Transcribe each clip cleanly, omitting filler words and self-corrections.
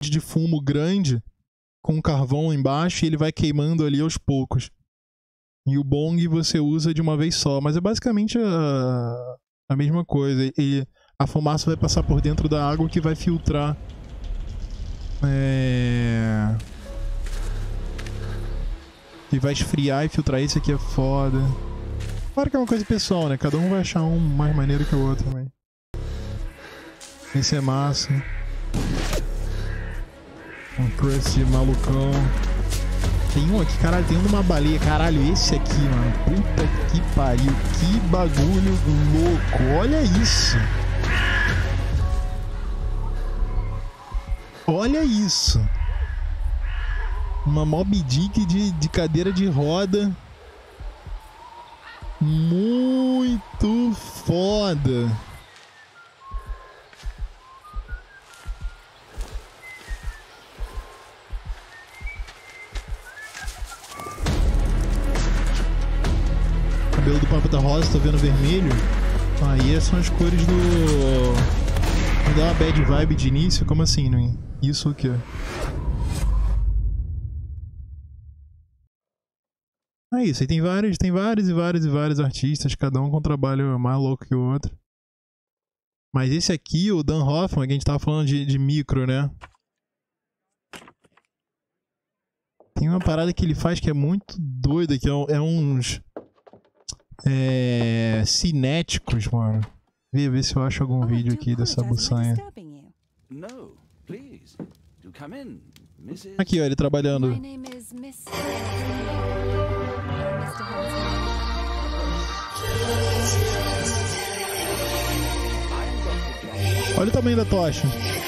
fonte de fumo grande com carvão embaixo e ele vai queimando ali aos poucos. E o bong você usa de uma vez só, mas é basicamente a mesma coisa. E a fumaça vai passar por dentro da água que vai filtrar. E vai esfriar e filtrar. Esse aqui é foda. Claro que é uma coisa pessoal, né? Cada um vai achar um mais maneiro que o outro também. Esse é massa. Um crust de malucão. Tem um aqui, caralho, tem um de uma baleia. Caralho, esse aqui, mano. Puta que pariu. Que bagulho louco. Olha isso. Olha isso. Uma Moby Dick de cadeira de roda. Muito foda. Cabelo do Papa da Rosa, tô vendo vermelho. Aí são as cores do... Me dá uma bad vibe de início? Como assim, né? Isso o quê? É isso, aí tem vários artistas, cada um com um trabalho mais louco que o outro. Mas esse aqui, o Dan Hoffman, que a gente tava falando de micro, né? Tem uma parada que ele faz que é muito doida, que é uns... cinéticos, mano. Vê se eu acho algum vídeo aqui dessa buçanha. Aqui, ó, ele trabalhando. Olha o tamanho da tocha.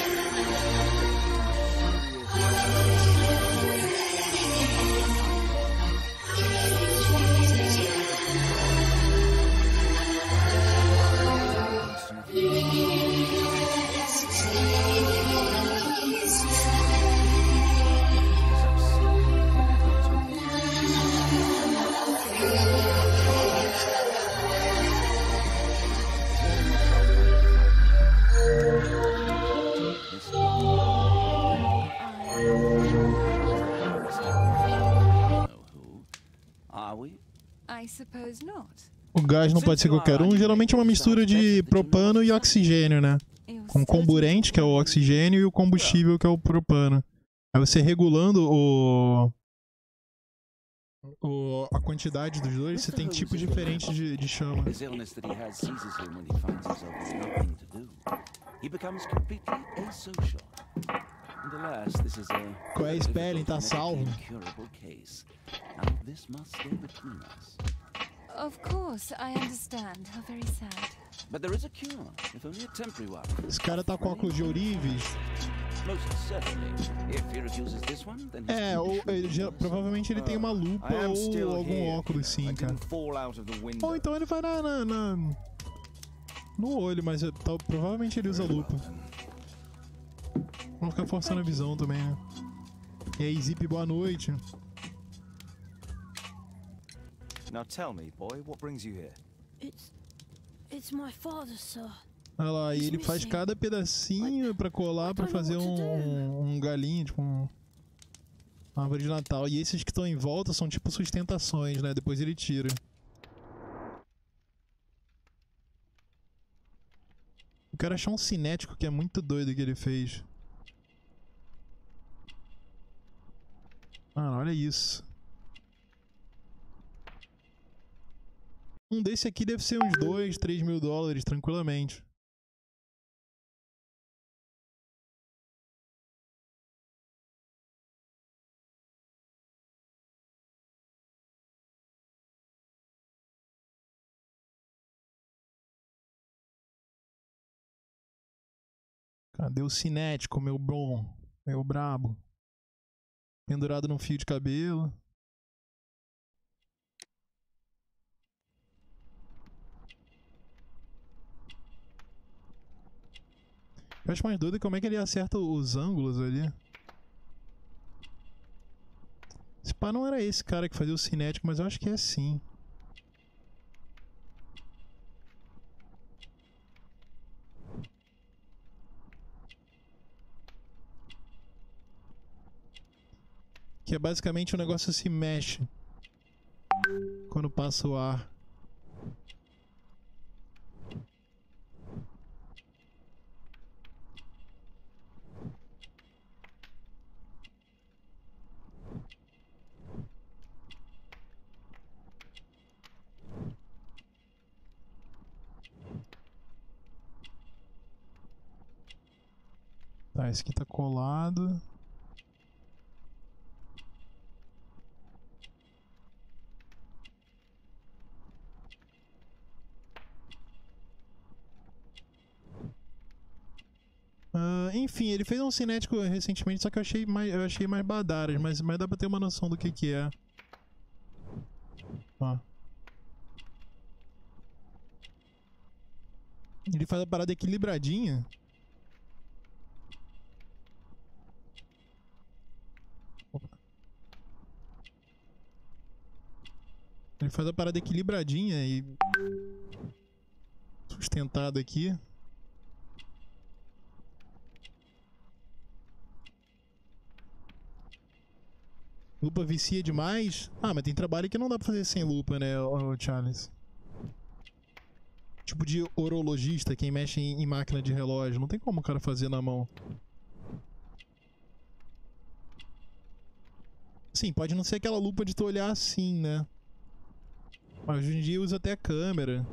O gás não pode ser qualquer um, geralmente é uma mistura de propano e oxigênio, né? Com comburente, que é o oxigênio, e o combustível, que é o propano. Aí você regulando a quantidade dos dois, você tem tipos diferentes de chama. Qual é a spelling? Tá salvo? Of course, I understand. How very sad. But there is a cure, if only a temporary one. Esse cara tá com óculos de ourives. Most certainly. If he refuses this one, then provavelmente ele tem uma lupa ou algum óculos, sim, cara. Ou então ele vai no olho, mas provavelmente ele usa lupa. Vamos ficar forçando a visão também, né? E aí, Zip, boa noite. Now tell me, boy, what brings you here? It's my father, sir. Olha lá, e ele faz cada pedacinho pra colar pra fazer um galinho, tipo uma árvore de Natal. E esses que estão em volta são tipo sustentações, né? Depois ele tira. Eu quero achar um cinético que é muito doido que ele fez. Ah, olha isso. Um desse aqui deve ser uns 2, 3 mil dólares, tranquilamente. Cadê o cinético, meu bom? Meu brabo. Pendurado num fio de cabelo. Eu acho mais doido como é que ele acerta os ângulos ali. Esse pá não era esse cara que fazia o cinético, mas eu acho que é sim. Que é basicamente o negócio se mexe quando passa o ar. Tá, esse aqui tá colado. Enfim, ele fez um cinético recentemente, só que eu achei mais badaras, mas dá pra ter uma noção do que é. Ó. Ele faz a parada equilibradinha. Opa. Ele faz a parada equilibradinha e sustentada aqui. Lupa vicia demais? Ah, mas tem trabalho que não dá pra fazer sem lupa, né, Charles? Tipo de horologista, quem mexe em máquina de relógio. Não tem como o cara fazer na mão. Sim, pode não ser aquela lupa de tu olhar assim, né? Mas hoje em dia usa até a câmera.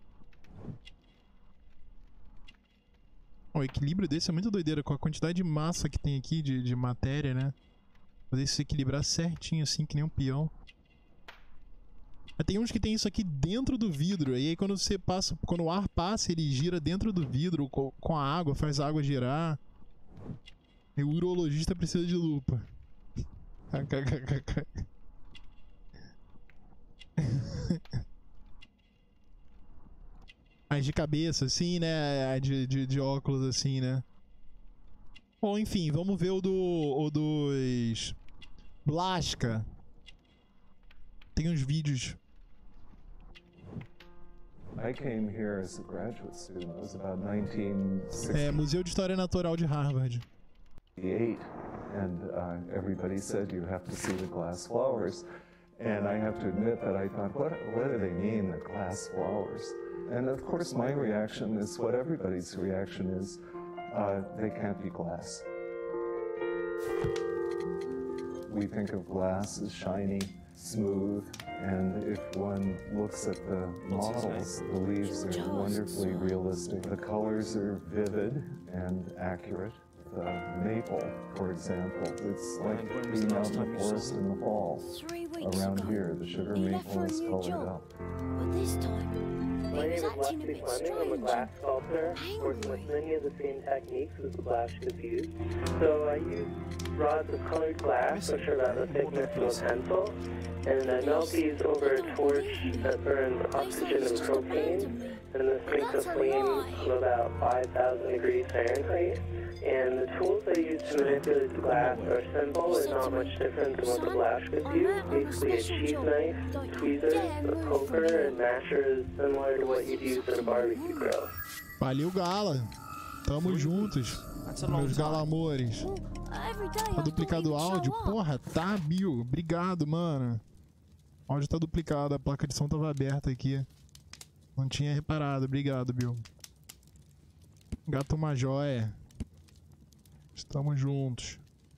O equilíbrio desse é muito doideira, com a quantidade de massa que tem aqui, de matéria, né? Fazer isso se equilibrar certinho assim, que nem um peão. Mas tem uns que tem isso aqui dentro do vidro. E aí quando você passa, quando o ar passa, ele gira dentro do vidro com a água, faz a água girar. E o urologista precisa de lupa. As de cabeça, assim, né? De óculos, assim, né? Bom, enfim, vamos ver o dos Blaska. Tem uns vídeos. I came here as a graduate student. It was about 1968. É, Museu de História Natural de Harvard. And everybody said you have to see the glass flowers. And I have to admit that I thought, what do they mean, the glass flowers? And of course my reaction is what everybody's reaction is. They can't be glass. We think of glass as shiny, smooth, and if one looks at the models, the leaves are wonderfully realistic. The colors are vivid and accurate. The maple, for example, it's like being out in the forest in the fall. 3 weeks Around ago, here, the sugar he left for maple a is new colored job. up. But this time, My he name was is acting a Leslie bit Fleming. I'm a strange. glass sculptor, working with many of the same techniques as the Blaschkas use. So I use rods of colored glass, which are about the thickness of a pencil, and I melt these over a torch that burns oxygen and propane, and this makes a flame of about 5,000 degrees Fahrenheit. And the tools I use to manipulate the glass are simple and not much different than what the Blaschkas use. Basically a cheese knife, tweezers, a poker, and mashers similar to what you'd use at a barbecue grill. Valeu, Gala. Tamo juntos, meus galamores. Well, every day Tá I duplicado o thought he would áudio? show up. Porra, tá, Bill. Obrigado, mano. O áudio tá duplicado, a placa de som tava aberta aqui. Não tinha reparado. Obrigado, Bill. Gato uma joia. Estamos juntos.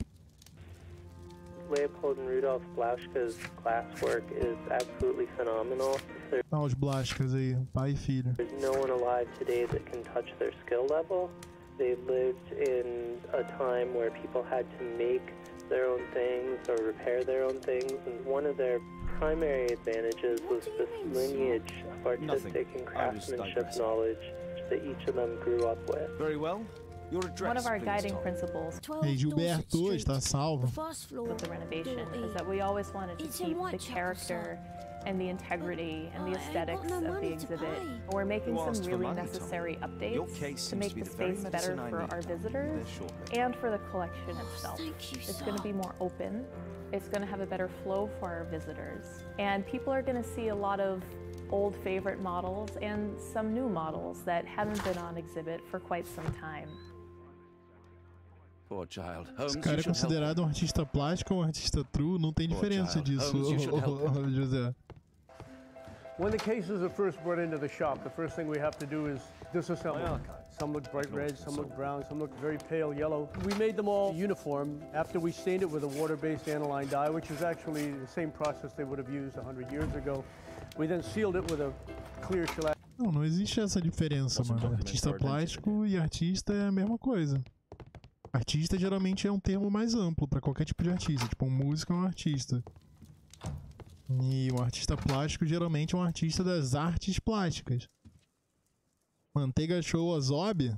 Leopold and Rudolf Blaschka's glasswork is absolutely phenomenal. Ah, os Blaskas aí, pai e filho. There's no one alive today that can touch their skill level. They lived in a time where people had to make their own things or repair their own things, and one of their primary advantages was this lineage of artistic and craftsmanship knowledge that each of them grew up with. Very well. Your address, One of our please, guiding Tom. principles 12 Ei, Dorset Gilberto, Street. está salvo. The first floor, with the renovation door E. is that we always wanted to It's in keep the Whitechapel, character and the integrity and the I ain't aesthetics got no of the money to exhibit. pay. We're making You asked some for really money, Tom. necessary Your updates case to seems make to be the the very space better medicine I for need, our Tom. visitors There shortly. and for the collection itself. Thank you, It's going to sir. be more open. It's going to have a better flow for our visitors. And people are going to see a lot of old favorite models and some new models that haven't been on exhibit for quite some time. Poor child. Esse Holmes, cara you é should help. considerado um artista plástico ou um artista true? Não tem diferença child. disso, Holmes, you should help. José. When the cases are first brought into the shop, the first thing we have to do is disassemble them. Some look bright red, some look brown, some look very pale yellow. We made them all uniform after we stained it with a water-based aniline dye, which is actually the same process they would have used 100 years ago. We then sealed it with a clear shellac. Não existe essa diferença, mano. Artista plástico e artista é a mesma coisa. Artista geralmente é um termo mais amplo pra qualquer tipo de artista. Tipo, um músico é um artista. E um artista plástico geralmente é um artista das artes plásticas. Manteiga Show Ozob?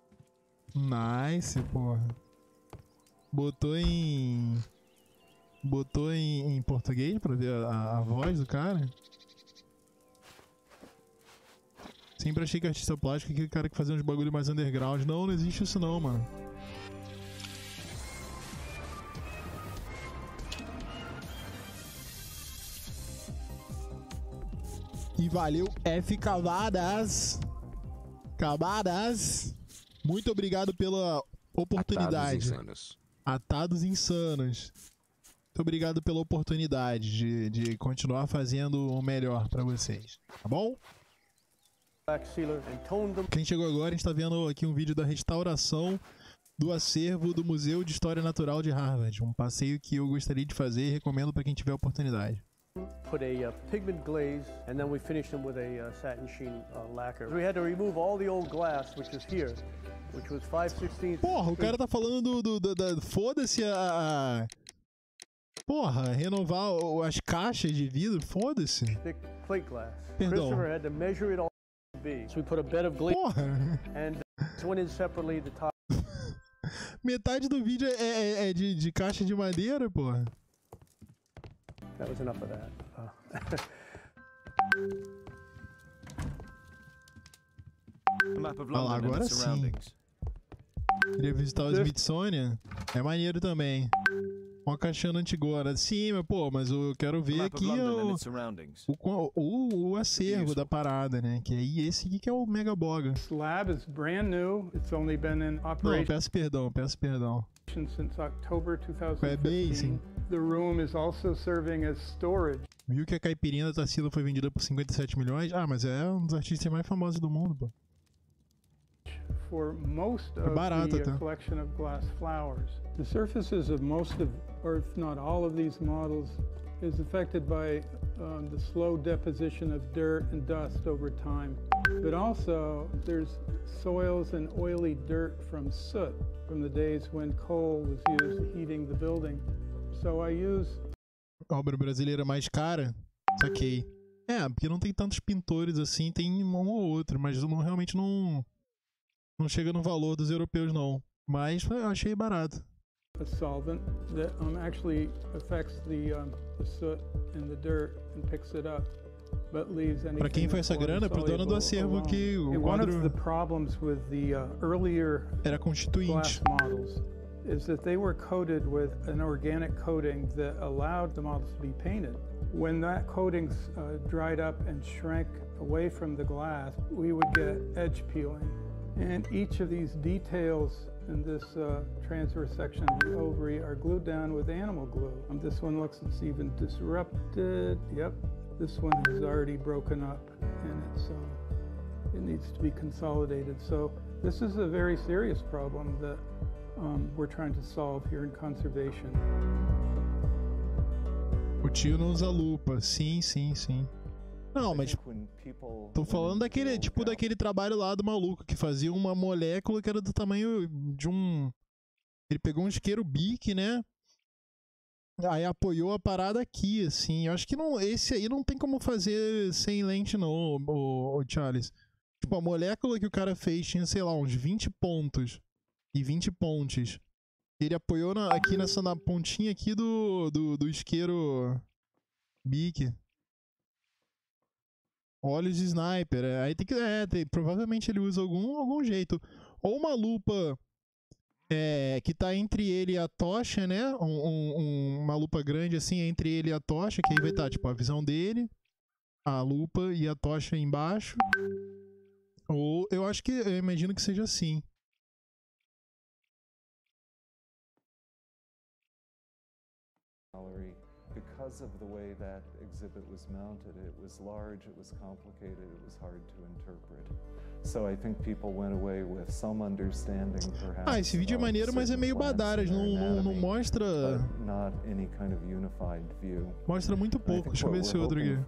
Nice, porra. Botou em português pra ver a voz do cara? Sempre achei que artista plástico é aquele cara que fazia uns bagulho mais underground. Não existe isso não, mano. E valeu, F Cavadas. Cavadas. Muito obrigado pela oportunidade. Atados Insanos. Muito obrigado pela oportunidade de continuar fazendo o melhor pra vocês. Tá bom? Quem chegou agora, a gente tá vendo aqui um vídeo da restauração do acervo do Museu de História Natural de Harvard. Um passeio que eu gostaria de fazer e recomendo pra quem tiver oportunidade. Put a pigment glaze, and then we finished them with a satin sheen lacquer. We had to remove all the old glass, which is here, which was 5/16. Porra, o cara tá falando foda-se a... Porra, renovar as caixas de vidro, foda-se. Thick plate glass. Perdão. Christopher had to measure it all to be. So we put a bed of glaze. Porra! And this one is separately the top. Metade do vídeo é de caixa de madeira, porra. That was enough of that. Ah lá, agora sim. Queria visitar o Smithsonian. É maneiro também. Uma caixona antigona. Sim, mas eu quero ver aqui o acervo da parada, né? Que aí esse aqui que é o Mega Boga. This lab is brand new. It's only been in operation. Não, peço perdão. Since October É bem, 2015. sim. The room is also serving as storage. Viu que a caipirinha da Tarsila foi vendida por 57 milhões? Ah, mas é um dos artistas mais famosos do mundo, pô. For most É of barato, the tá? collection of glass flowers. The surfaces of most of, or if not all of these models is affected by the slow deposition of dirt and dust over time. But also there's soils and oily dirt from soot from the days when coal was used heating the building. So I use... Obra brasileira mais cara? Saquei. É, porque não tem tantos pintores assim, tem um ou outro, mas realmente não chega no valor dos europeus não. Mas eu achei barato. A solvent that actually affects the soot and the dirt and picks it up, but leaves anything. Pra quem foi essa grana? Pro dono do acervo que o One of the quadro problems with the earlier era constituinte. glass models is that they were coated with an organic coating that allowed the models to be painted. When that coating dried up and shrank away from the glass, we would get edge peeling. And each of these details in this transverse section of the ovary are glued down with animal glue. This one looks it's even disrupted. Yep, this one is already broken up and it needs to be consolidated. So this is a very serious problem that we're trying to solve here in conservation. O tio não usa lupa. Sim. Não, mas tô falando daquele trabalho lá do maluco que fazia uma molécula que era do tamanho de um... Ele pegou um isqueiro Bic, né? Aí apoiou a parada aqui, assim. Eu acho que não, esse aí não tem como fazer sem lente não, o Charles. Tipo, a molécula que o cara fez tinha, sei lá, uns 20 pontos e 20 pontes. Ele apoiou aqui na pontinha aqui do isqueiro Bic. Olhos de sniper. Aí tem que. Provavelmente ele usa algum jeito. Ou uma lupa que tá entre ele e a tocha, né? Uma lupa grande assim entre ele e a tocha, que aí vai estar, tipo, a visão dele, a lupa e a tocha embaixo. Ou eu imagino que seja assim. gallery. Because of the way that exhibit was mounted, it was large, it was complicated, it was hard to interpret. So I think people went away with some understanding, perhaps. Esse vídeo é maneiro, mas é meio badaras, não mostra. Not any kind of unified view. Mostra muito pouco. Deixa eu ver esse outro aqui.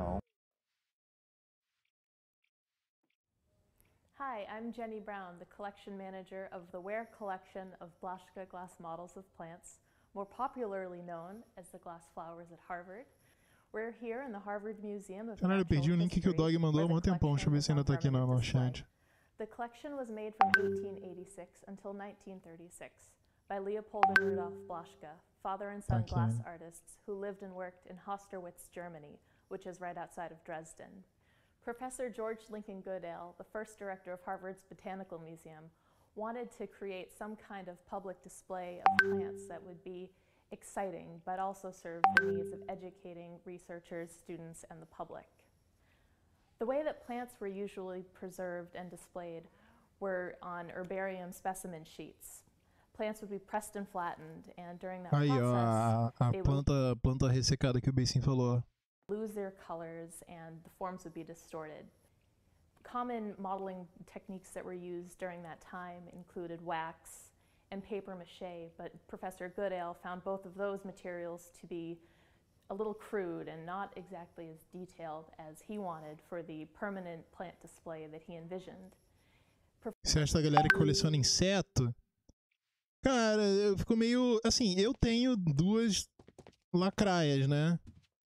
Hi, I'm Jenny Brown, the collection manager of the Ware collection of Blaschka glass models of plants, more popularly known as the glass flowers at Harvard. We're here in the Harvard Museum of Caralho, eu perdi o link que o Dog mandou há um tempão. Deixa eu ver se ainda tá aqui no chat. The collection was made from 1886 until 1936 by Leopold and Rudolf Blaschka, father and son glass artists who lived and worked in Hosterwitz, Germany, which is right outside of Dresden. Professor George Lincoln Goodale, the first director of Harvard's Botanical Museum, wanted to create some kind of public display of plants that would be exciting, but also serve the needs of educating researchers, students, and the public. The way that plants were usually preserved and displayed were on herbarium specimen sheets. Plants would be pressed and flattened, and during that process, they planta ressecada que o Beissim falou. Lose their colors and the forms would be distorted. Common modeling techniques that were used during that time included wax and paper mache, but Professor Goodale found both of those materials to be a little crude and not exactly as detailed as he wanted for the permanent plant display that he envisioned. Você acha da galera que coleciona inseto? Cara, eu fico meio... Assim, eu tenho 2 lacraias, né?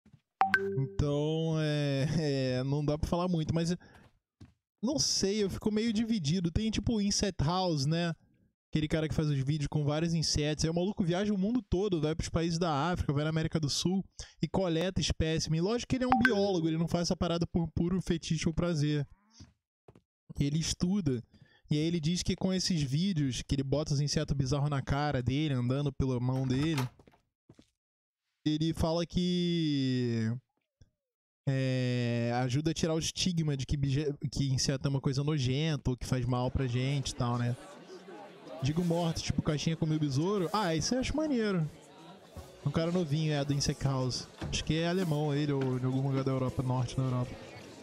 Então, não dá pra falar muito, mas... Não sei, eu fico meio dividido. Tem tipo o Inset House, né? Aquele cara que faz os vídeos com vários insetos. Aí o maluco viaja o mundo todo, vai pros países da África, vai na América do Sul e coleta espécimen. Lógico que ele é um biólogo, ele não faz essa parada por puro fetiche ou prazer. Ele estuda. E aí ele diz que com esses vídeos, que ele bota os insetos bizarros na cara dele, andando pela mão dele, ele fala que... ajuda a tirar o estigma de que inseto é uma coisa nojenta ou que faz mal pra gente e tal, né? Digo morto, tipo caixinha comeu besouro. Ah, isso eu acho maneiro. Um cara novinho, do Insect House. Acho que é alemão ele, ou em algum lugar da Europa, norte da Europa.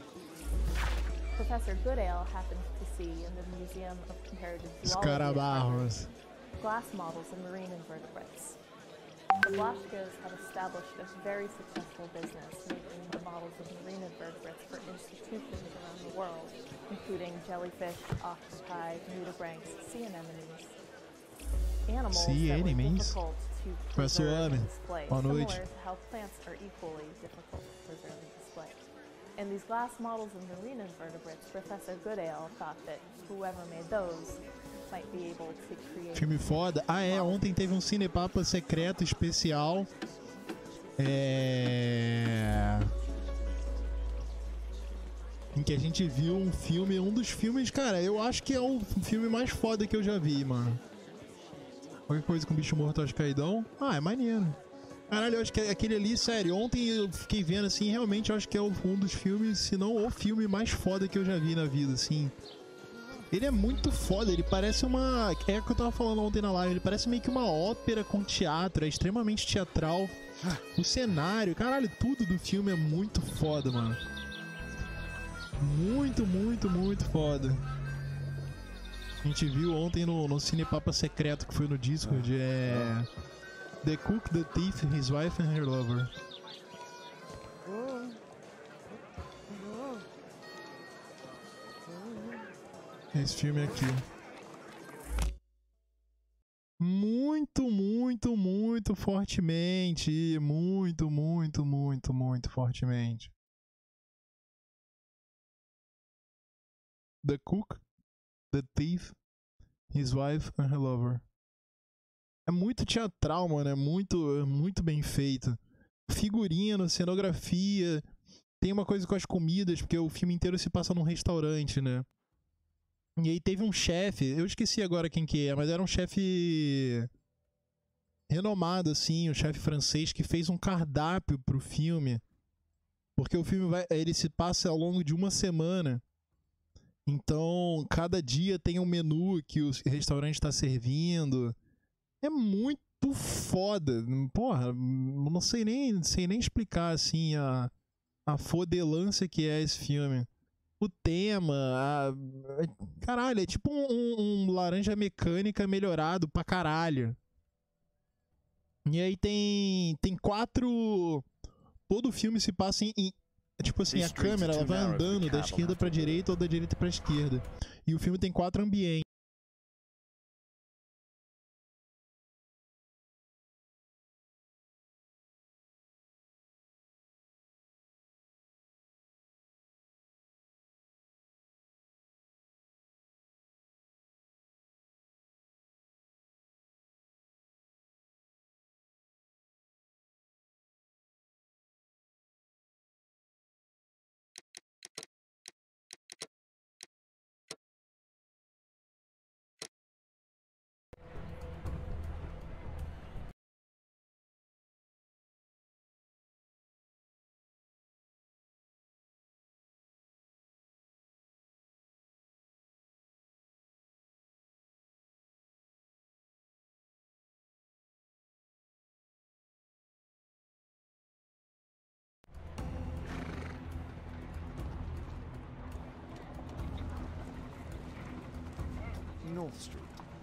Professor Goodale happened to see in the Museum of Comparative Zoology Escarabarros. glass models of marine invertebrates. The Blaschkas have established a very successful business making the models of marine invertebrates for institutions around the world, including jellyfish, octopi, nudibranchs, sea anemones. Animals that were difficult to preserve and display, similar to how plants are equally difficult to preserve and display. In these glass models of marine invertebrates, Professor Goodale thought that whoever made those might be able to create... Filme foda. Ontem teve um Cinepapa secreto especial. Em que a gente viu um filme, um dos filmes, cara, eu acho que é o filme mais foda que eu já vi, mano. Qualquer coisa com bicho morto, acho caidão. É maneiro. Caralho, eu acho que aquele ali, sério, ontem eu fiquei vendo assim, realmente eu acho que é um dos filmes, se não o filme mais foda que eu já vi na vida, assim. Ele é muito foda, ele parece uma... É o que eu tava falando ontem na live, ele parece meio que uma ópera com teatro, é extremamente teatral. O cenário, caralho, tudo do filme é muito foda, mano. Muito, muito, muito foda. A gente viu ontem no Cinepapa secreto que foi no Discord, The Cook, the Thief, His Wife and Her Lover. Esse filme aqui. Muito, muito, muito fortemente. Muito, muito, muito, muito fortemente. The Cook, the Thief, His Wife and Her Lover. É muito teatral, mano. É muito bem feito. Figurino, cenografia. Tem uma coisa com as comidas, porque o filme inteiro se passa num restaurante, né? E aí teve um chefe, eu esqueci agora quem que é, mas era um chefe renomado, assim, um chefe francês que fez um cardápio pro filme. Porque o filme ele se passa ao longo de uma semana. Então, cada dia tem um menu que o restaurante está servindo. É muito muito foda. Porra, não sei nem explicar assim a fodelância que é esse filme. O tema, caralho, é tipo um Laranja Mecânica melhorado pra caralho. E aí tem 4. Todo o filme se passa em tipo assim, a câmera ela vai andando da esquerda pra direita ou da direita pra esquerda. E o filme tem 4 ambientes. North Street.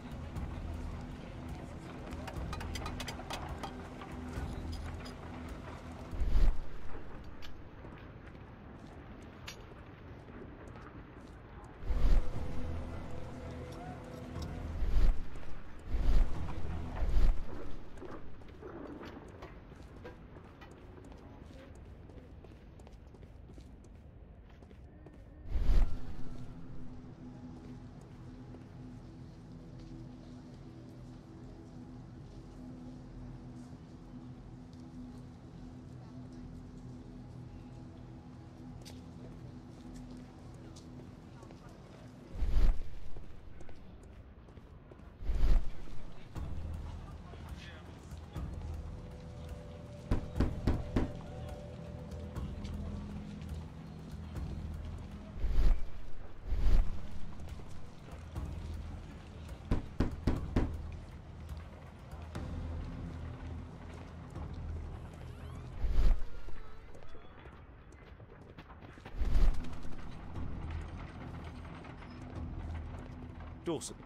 Dawson.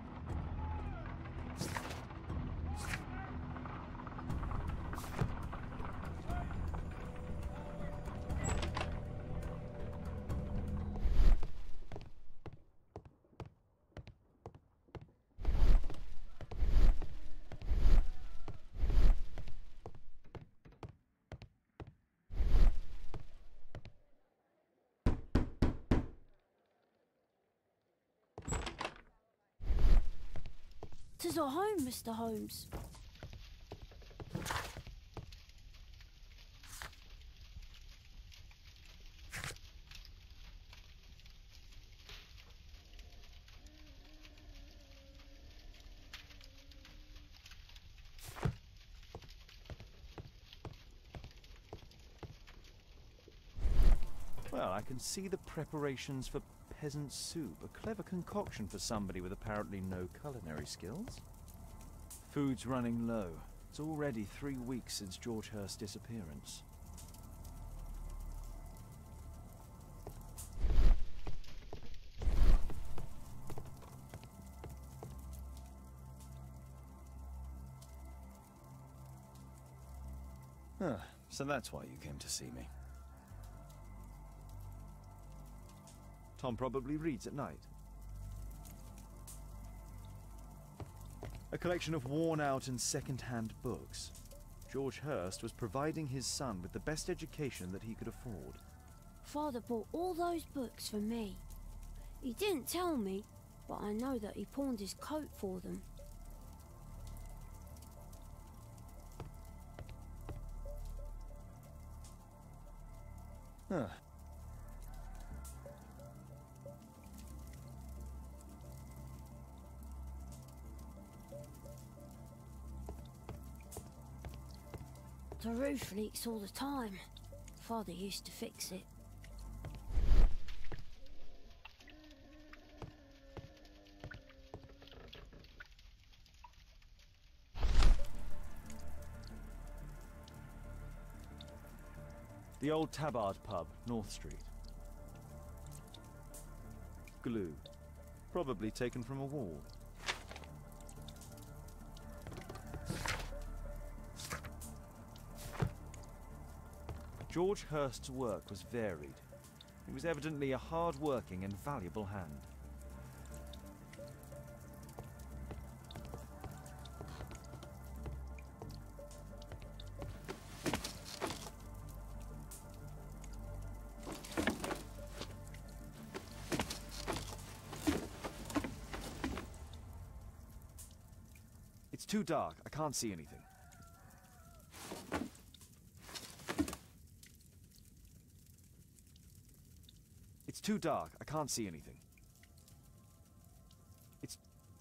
Tis our home, Mr. Holmes. Well, I can see the preparations for peasant soup, a clever concoction for somebody with apparently no culinary skills. Food's running low. It's already 3 weeks since George Hurst's disappearance. Ah, so that's why you came to see me. Tom probably reads at night. A collection of worn-out and second-hand books. George Hurst was providing his son with the best education that he could afford. Father bought all those books for me. He didn't tell me, but I know that he pawned his coat for them. Huh. The roof leaks all the time. Father used to fix it. The old Tabard pub, North Street. Glue. Probably taken from a wall. George Hurst's work was varied. He was evidently a hard-working and valuable hand. It's too dark. I can't see anything. It's too dark. I can't see anything. It's...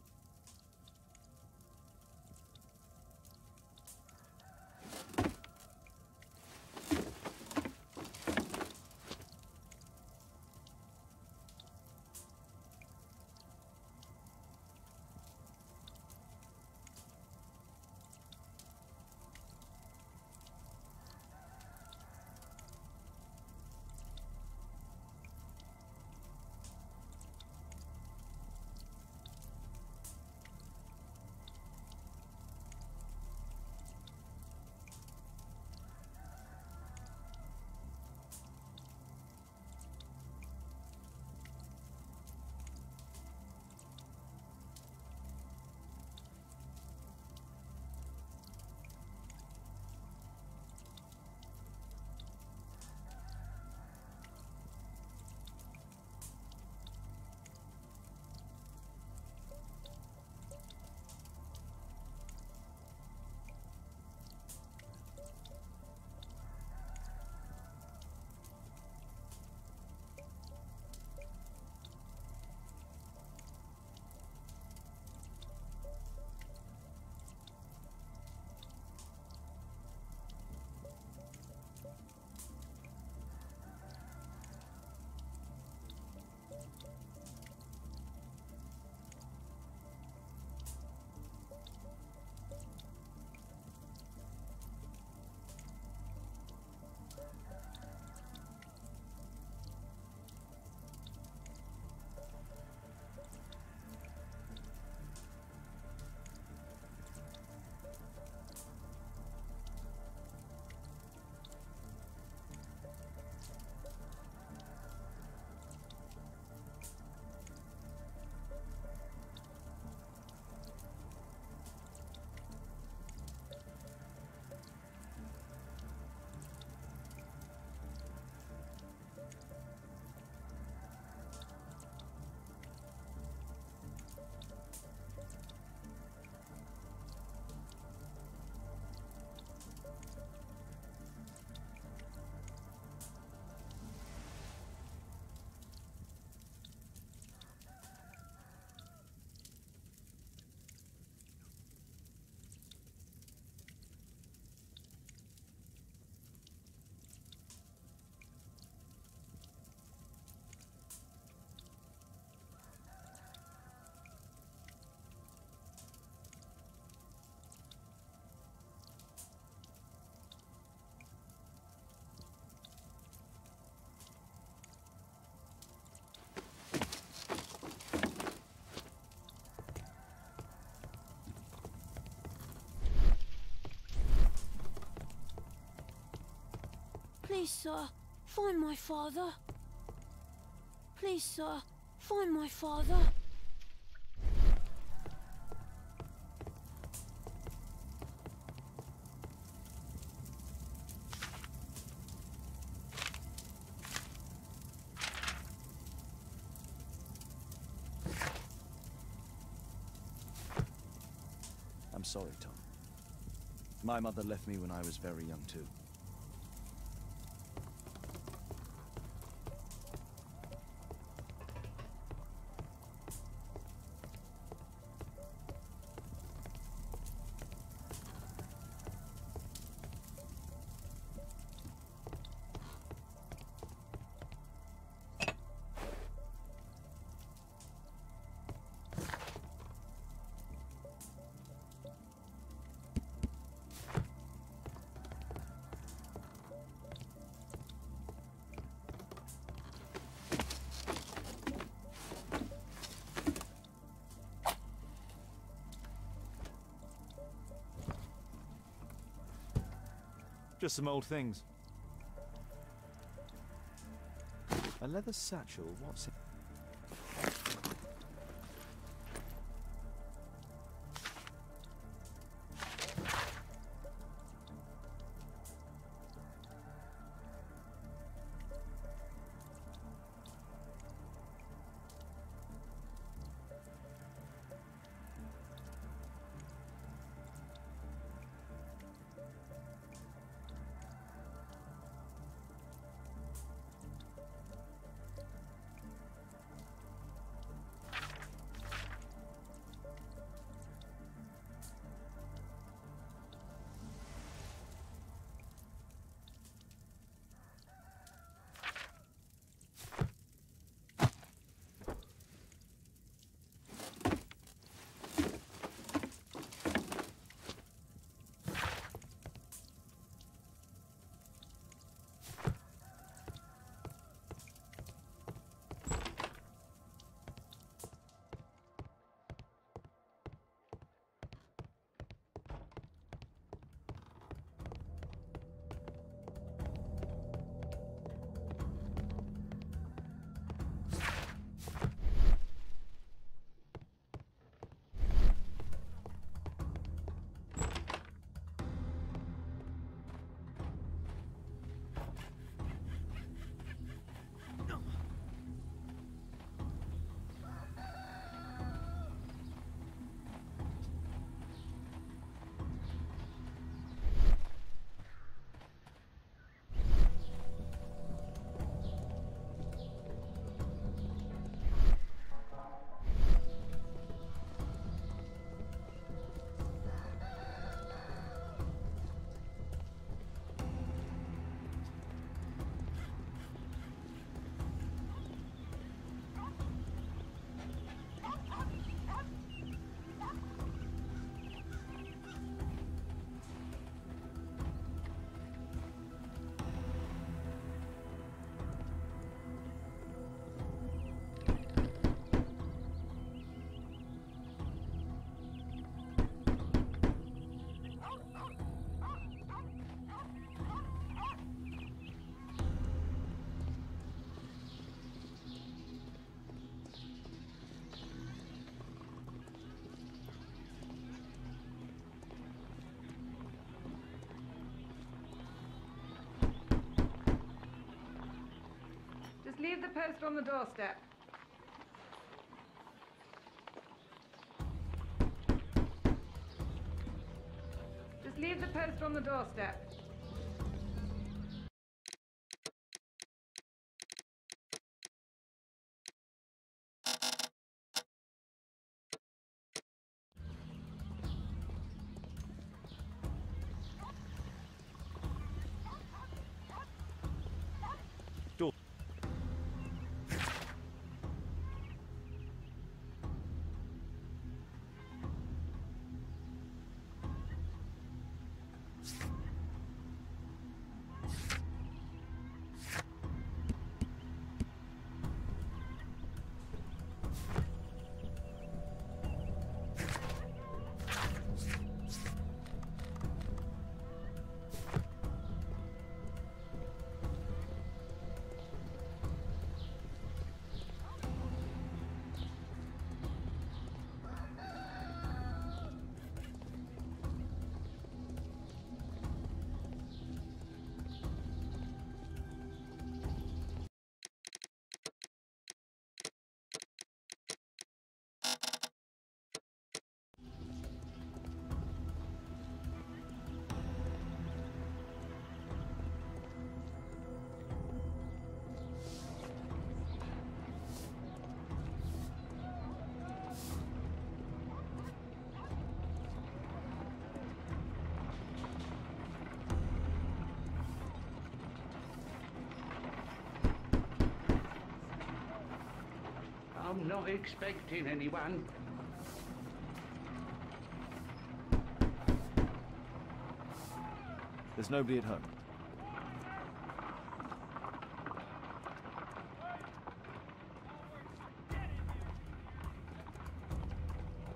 Please, sir, find my father. Please, sir, find my father. I'm sorry, Tom. My mother left me when I was very young, too. Just some old things. A leather satchel, what's it? Leave the post on the doorstep. Just leave the post on the doorstep. I'm not expecting anyone. There's nobody at home.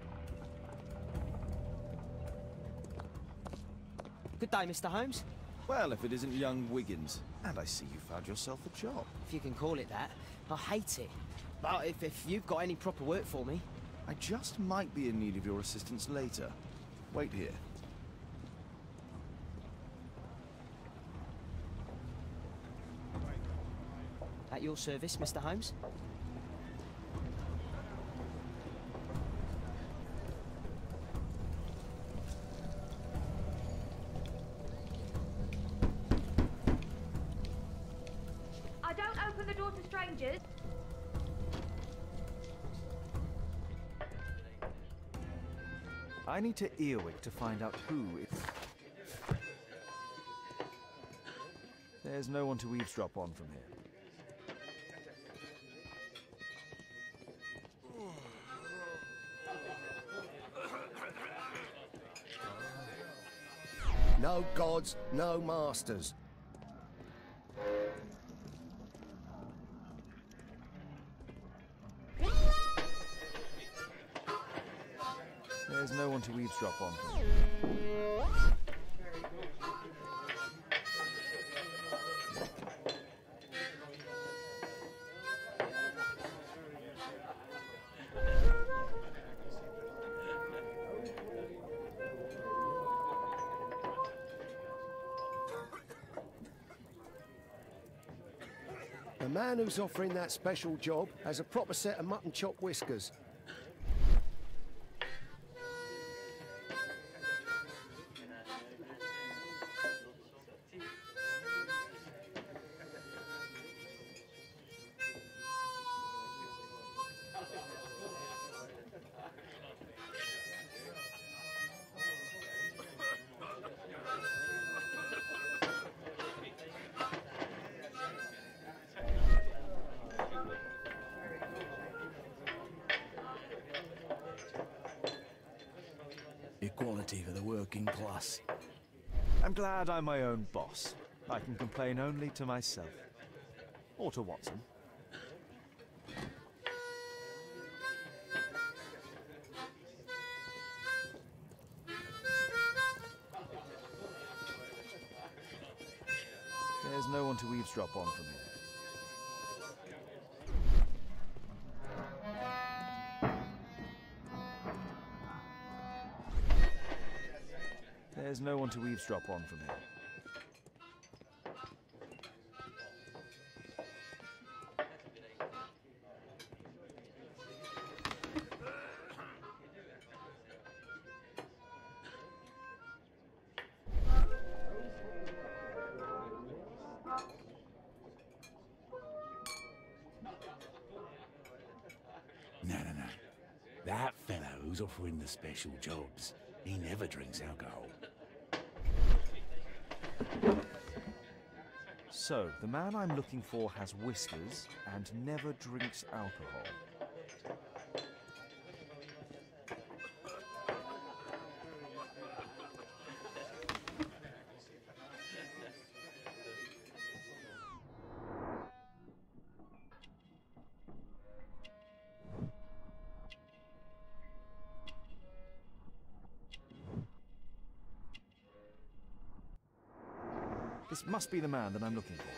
Good day, Mr. Holmes. Well, if it isn't young Wiggins. And I see you found yourself a job. If you can call it that. I hate it. But if you've got any proper work for me... I just might be in need of your assistance later. Wait here. At your service, Mr. Holmes? I don't open the door to strangers. I need to Earwig to find out who it... There's no one to eavesdrop on from here. No gods, no masters. There's no one to eavesdrop on from here. The man who's offering that special job has a proper set of mutton chop whiskers. Equality for the working class. I'm glad I'm my own boss. I can complain only to myself. Or to Watson. There's no one to eavesdrop on from here. There's no one to eavesdrop on from here. No. That fellow who's offering the special jobs, he never drinks alcohol. So, the man I'm looking for has whiskers and never drinks alcohol. This must be the man that I'm looking for.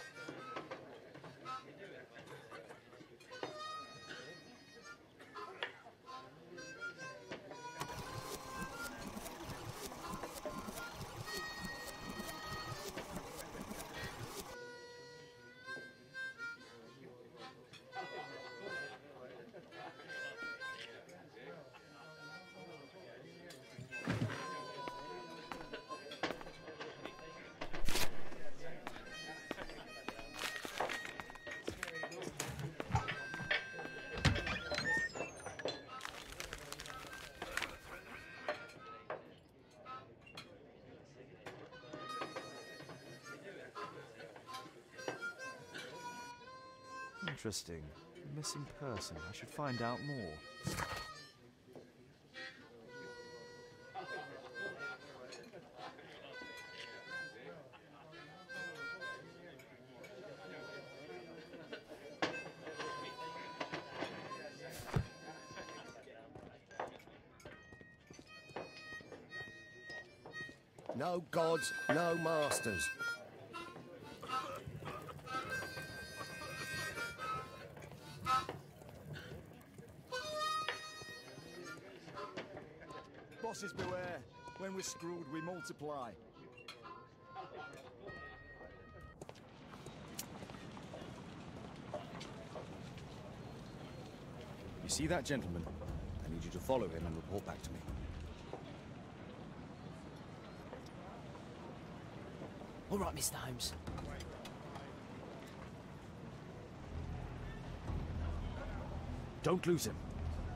Interesting. Missing person. I should find out more. No gods, no masters. Horses beware. When we're screwed, we multiply. You see that gentleman? I need you to follow him and report back to me. All right, Mr. Holmes. Don't lose him.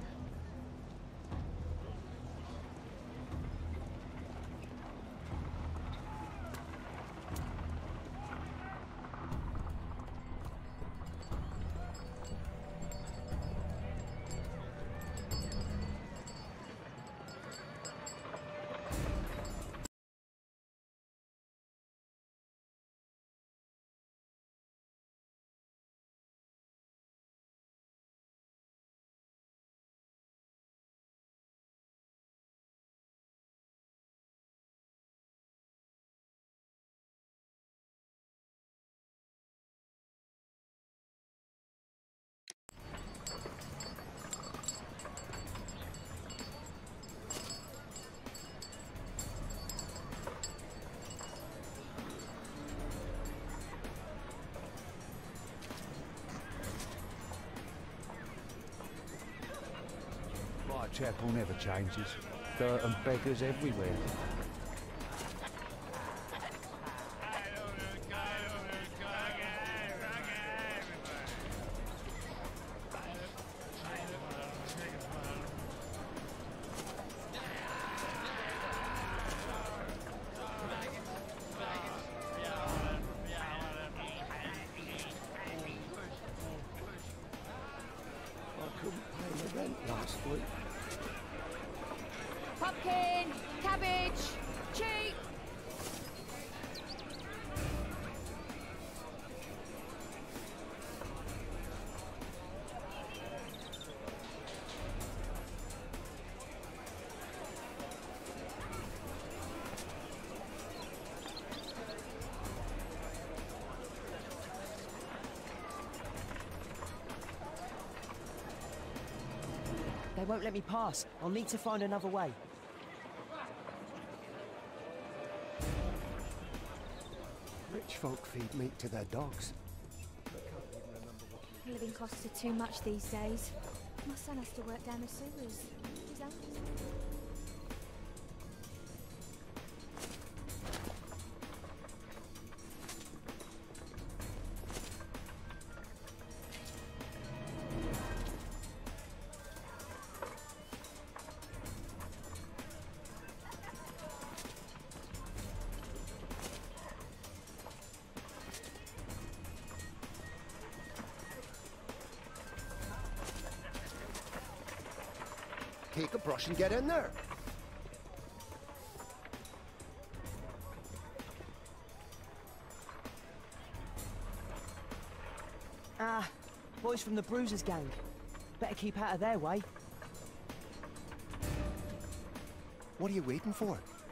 Whitechapel never changes. Dirt and beggars everywhere. I couldn't pay the rent last week. Pumpkin, cabbage, cheap. They won't let me pass. I'll need to find another way. Rich folk feed meat to their dogs. Living costs are too much these days. My son has to work down the sewers. He's old. Take a brush and get in there. Ah, boys from the Bruisers gang. Better keep out of their way. What are you waiting for?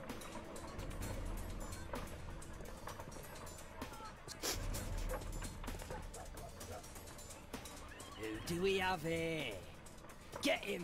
Who do we have here? Get him!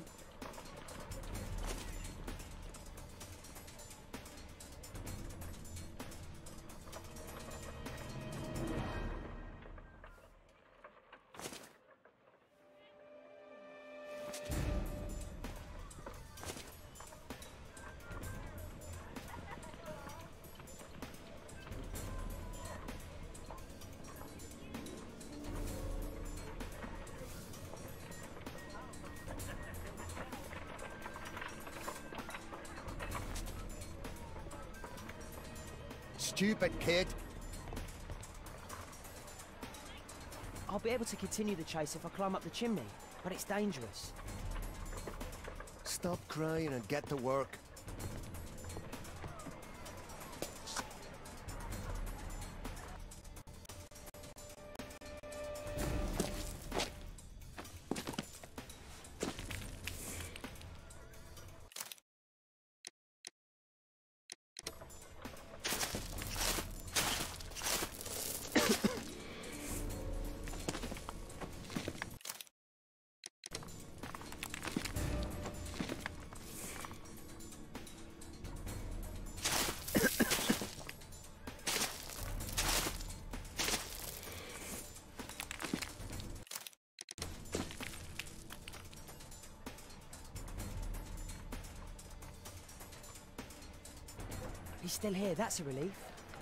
Stupid kid. I'll be able to continue the chase if I climb up the chimney, but it's dangerous. Stop crying and get to work. he's still here, that's a relief.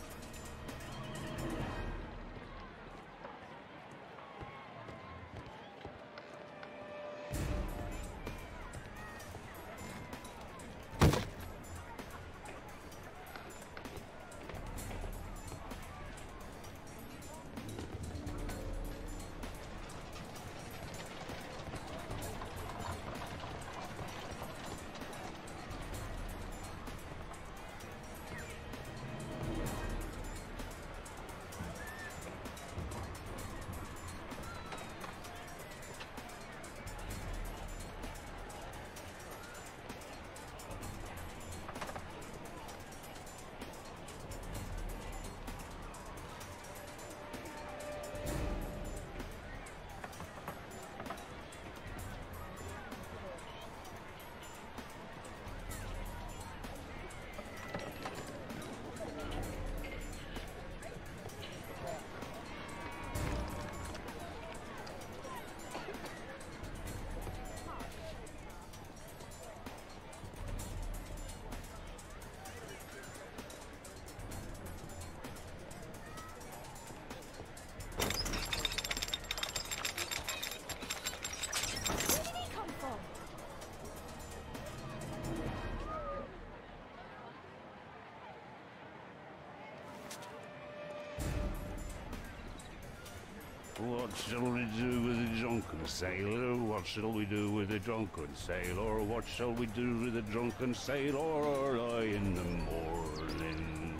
What shall we do with the drunken sailor? What shall we do with the drunken sailor? What shall we do with the drunken sailor early in the morning?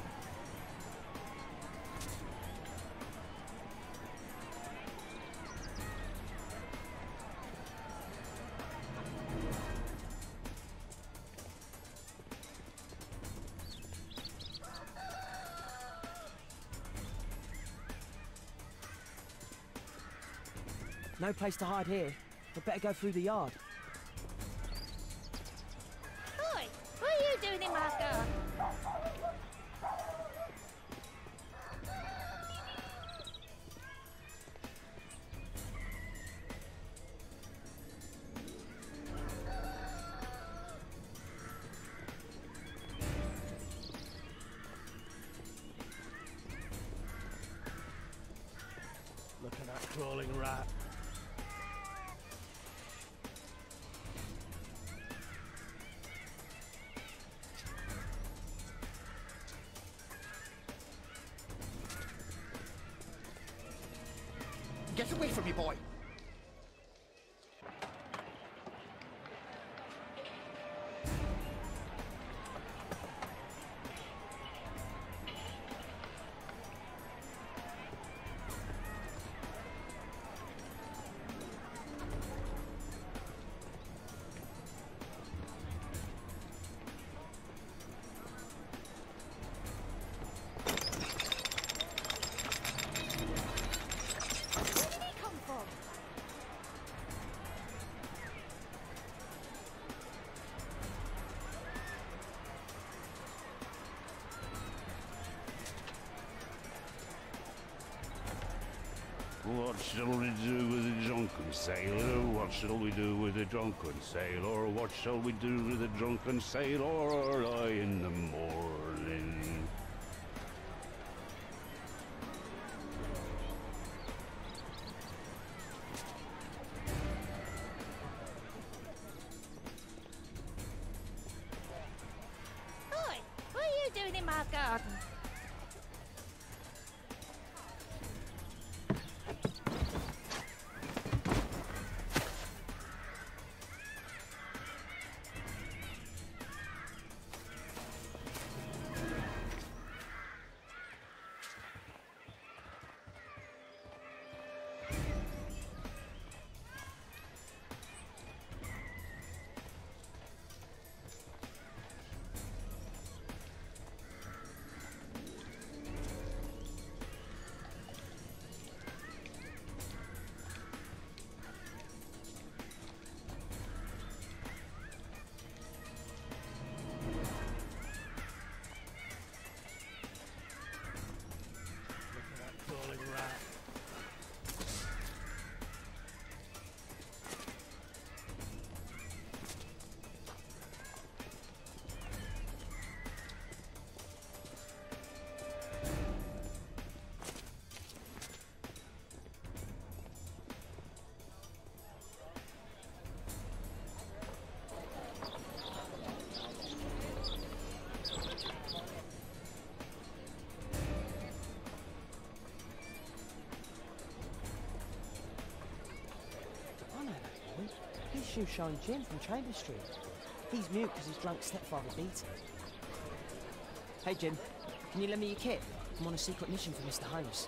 No place to hide here. We'd better go through the yard. Oi! What are you doing in my garden? Look at that crawling rat. Get away from me, boy! What shall we do with the drunken sailor? What shall we do with the drunken sailor? What shall we do with the drunken sailor early in the morning? Oi! What are you doing in my garden? shoe shine Jim from Chamber Street. He's mute because his drunk stepfather beat him. Hey Jim, can you lend me your kit? I'm on a secret mission for Mr. Holmes.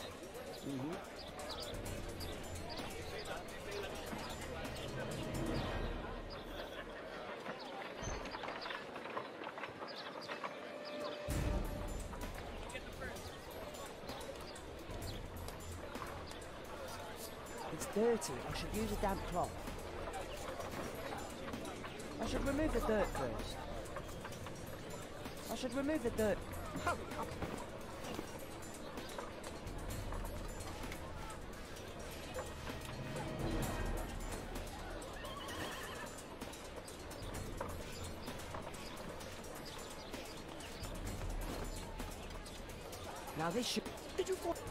It's dirty. I should use a damp cloth. I should remove the dirt first. I should remove the dirt. Hurry up. Now this should... Did you fall?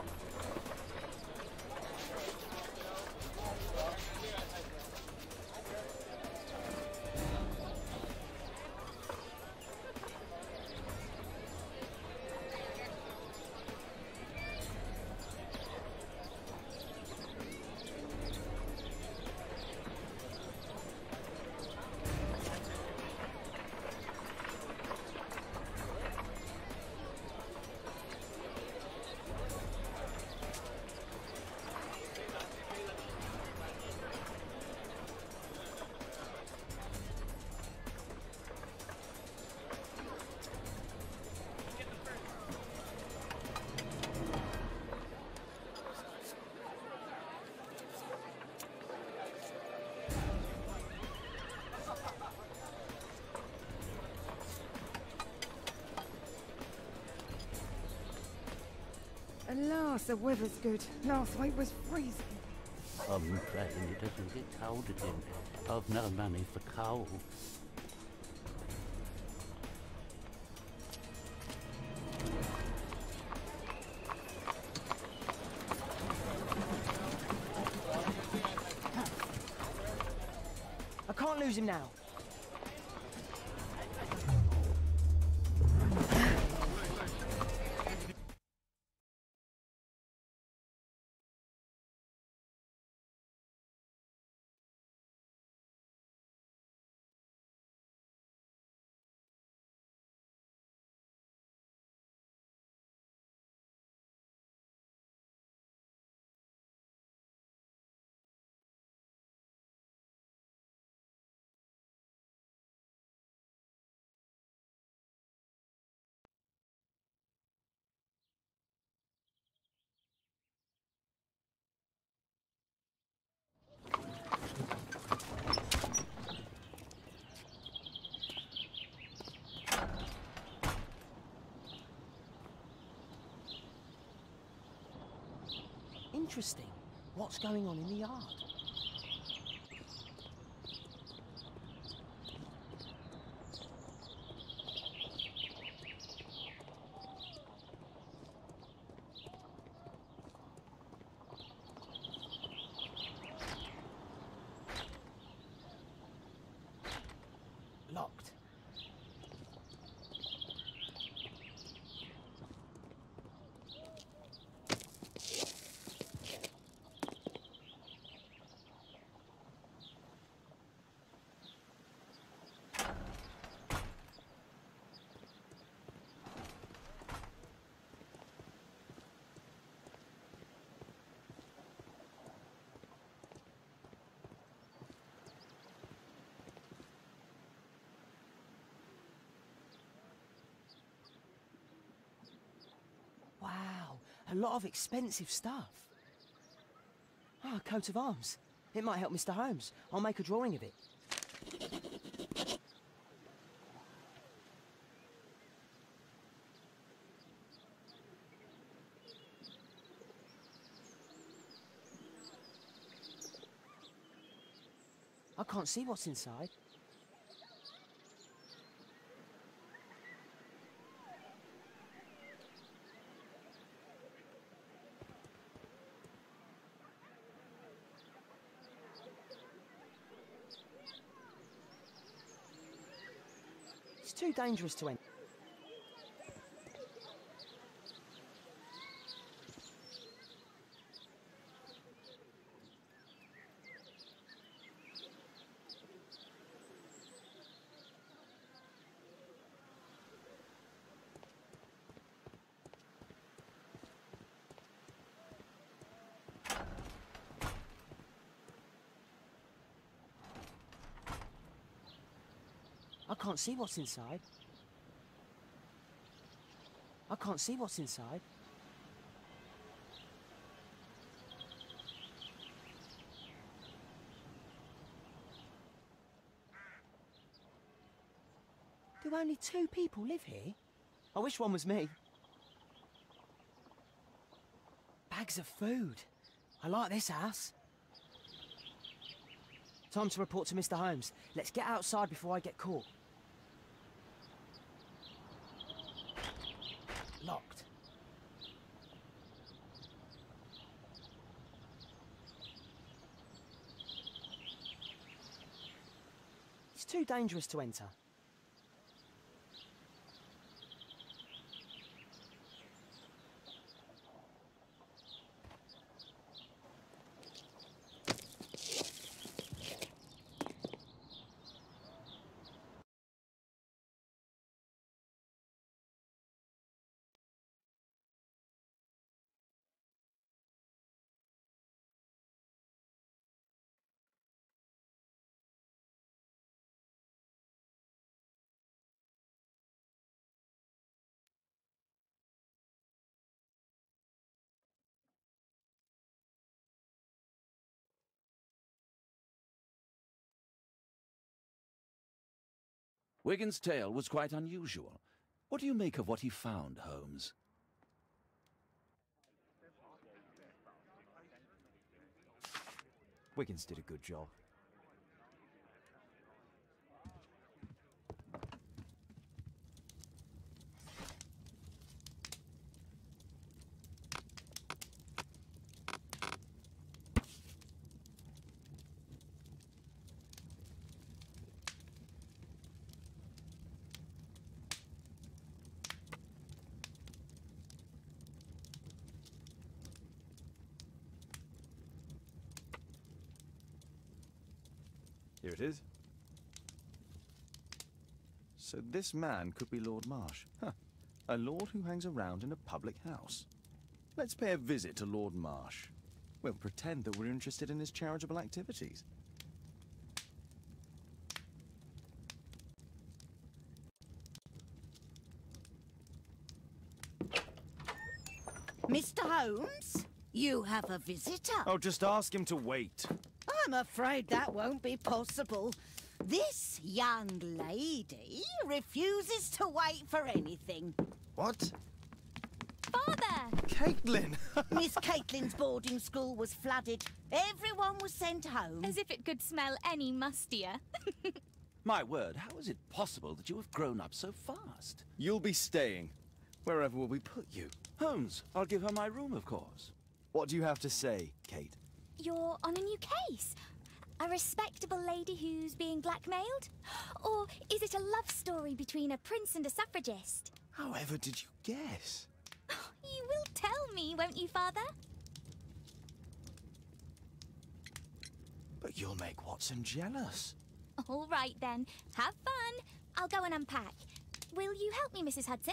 Alas, the weather's good. Last week was freezing. I'm praying it doesn't get cold again. I've no money for coal. I can't lose him now. Interesting. What's going on in the yard? Locked. Wow, a lot of expensive stuff. Ah, a coat of arms. It might help Mr. Holmes. I'll make a drawing of it. I can't see what's inside. It's too dangerous to enter. can't see what's inside. I can't see what's inside. Do only 2 people live here? I wish one was me. Bags of food. I like this house. Time to report to Mr. Holmes. Let's get outside before I get caught. Locked. It's too dangerous to enter. Wiggins' tale was quite unusual. What do you make of what he found, Holmes? Wiggins did a good job. Here it is. So this man could be Lord Marsh. Huh. A lord who hangs around in a public house. Let's pay a visit to Lord Marsh. We'll pretend that we're interested in his charitable activities. Mr. Holmes, you have a visitor. Oh, just ask him to wait. I'm afraid that won't be possible. This young lady refuses to wait for anything. What? Father! Caitlin! Miss Caitlin's boarding school was flooded. Everyone was sent home. As if it could smell any mustier. My word, how is it possible that you have grown up so fast? You'll be staying. Wherever will we put you? Holmes, I'll give her my room, of course. What do you have to say, Kate? You're on a new case. A respectable lady who's being blackmailed? Or is it a love story between a prince and a suffragist? However did you guess? You will tell me, won't you, Father? But you'll make Watson jealous. All right, then. Have fun. I'll go and unpack. Will you help me, Mrs. Hudson?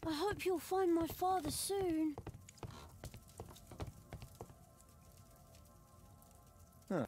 I hope you'll find my father soon. Huh.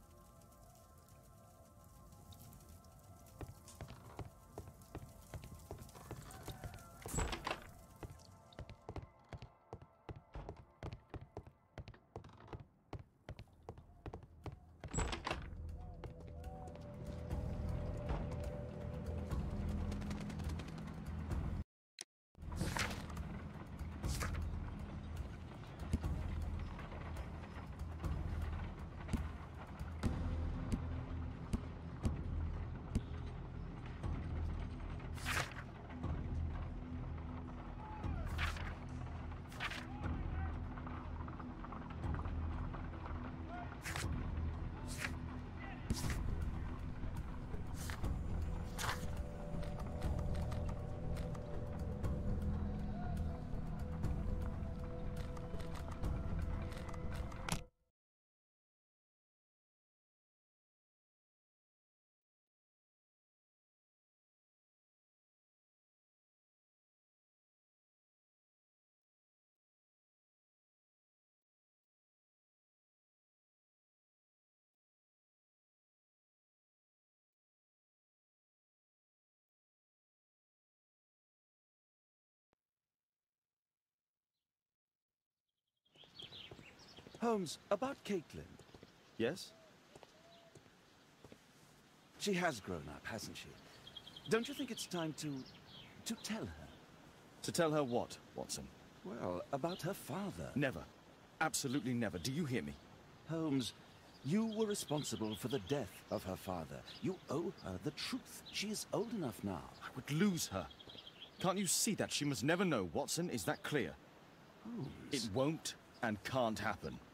Holmes, about Caitlin. Yes? She has grown up, hasn't she? Don't you think it's time to tell her? To tell her what, Watson? Well, about her father. Never. Absolutely never. Do you hear me? Holmes, you were responsible for the death of her father. You owe her the truth. She is old enough now. I would lose her. Can't you see that? She must never know, Watson. Is that clear? Holmes. It won't and can't happen.